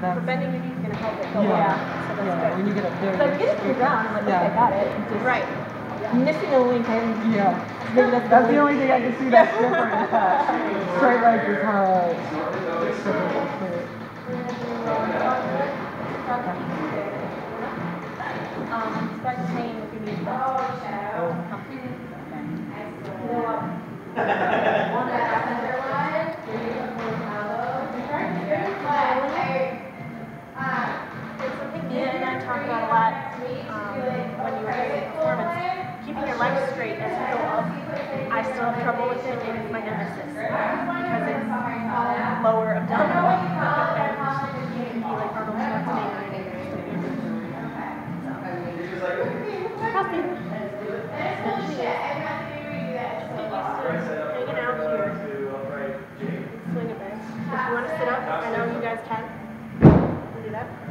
But bending your knee is going to help it go up. So that's good. When you get up there. So I get it to the ground. I'm like, okay, I got it. Just right. Missing a link. That's the only thing I can see that's different is that straight legs is kind of start saying if you need that. Ian and I talked about a lot when you were doing performance, keeping your legs straight as you go up. I still have trouble with it, and it's my nemesis because it's lower abdominal and you can be like Arnold Schwarzenegger and hanging out here. Swing a bit. If you want to sit up, I know you guys can. Do that.